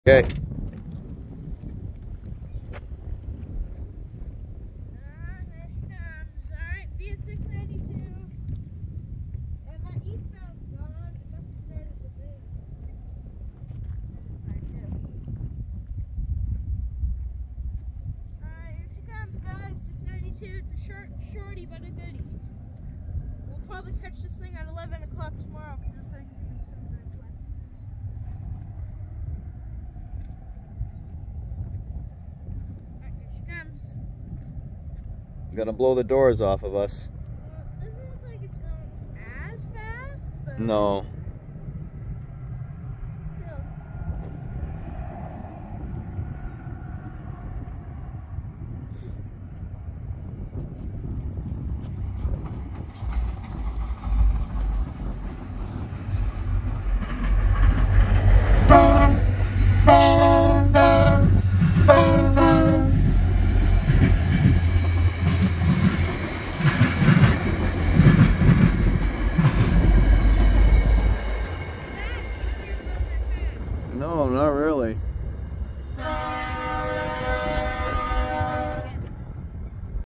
Okay. There she comes. Alright, via 692. And that eastbound's gone. It must have started to move. Sorry, too. Alright, here she comes, guys. 692. It's a shorty, but a goodie. We'll probably catch this thing at 11 o'clock tomorrow because this thing's going to come very flat. Alright, here she comes. It's gonna blow the doors off of us. Well, it doesn't look like it's going as fast, but No. still. No, not really. Bye.